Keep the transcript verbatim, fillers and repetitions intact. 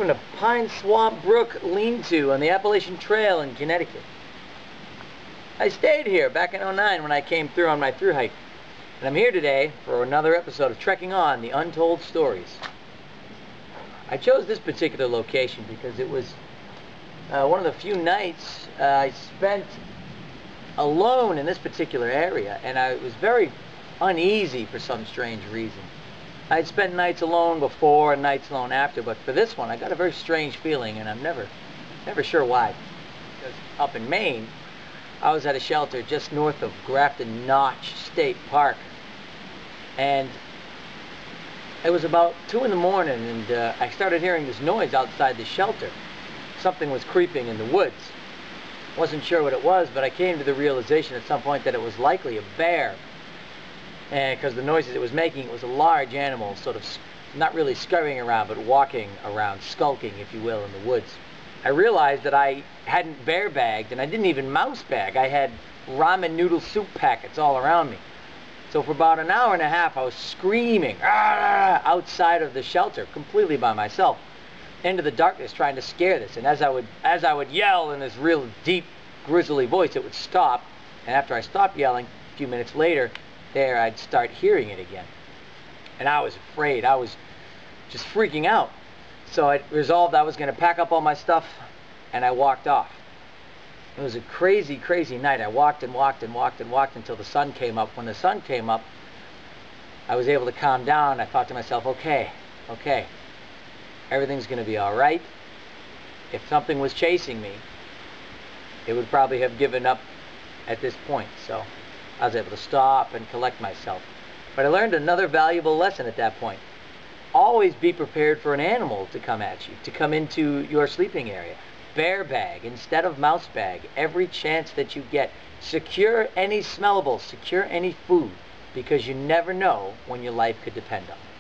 opened a Pine Swamp Brook lean-to on the Appalachian Trail in Connecticut. I stayed here back in oh nine when I came through on my thru-hike. And I'm here today for another episode of Trekking On, the Untold Stories. I chose this particular location because it was uh, one of the few nights uh, I spent alone in this particular area, and I was very uneasy for some strange reason. I'd spent nights alone before and nights alone after, but for this one I got a very strange feeling, and I'm never never sure why. Because up in Maine, I was at a shelter just north of Grafton Notch State Park, and it was about two in the morning, and uh, I started hearing this noise outside the shelter. Something was creeping in the woods. Wasn't sure what it was, but I came to the realization at some point that it was likely a bear. And because the noises it was making, it was a large animal, sort of not really scurrying around, but walking around, skulking, if you will, in the woods. I realized that I hadn't bear bagged, and I didn't even mouse bag. I had ramen noodle soup packets all around me. So for about an hour and a half, I was screaming "Ah!" outside of the shelter, completely by myself, into the darkness, trying to scare this. And as I would, as I would yell in this real deep, grisly voice, it would stop. And after I stopped yelling, a few minutes later, there I'd start hearing it again. And I was afraid. I was just freaking out. So I resolved I was going to pack up all my stuff, and I walked off. It was a crazy, crazy night. I walked and walked and walked and walked until the sun came up. When the sun came up, I was able to calm down. I thought to myself, okay, okay, everything's going to be all right. If something was chasing me, it would probably have given up at this point. So I was able to stop and collect myself. But I learned another valuable lesson at that point. Always be prepared for an animal to come at you, to come into your sleeping area. Bear bag instead of mouse bag every chance that you get. Secure any smellables, secure any food, because you never know when your life could depend on it.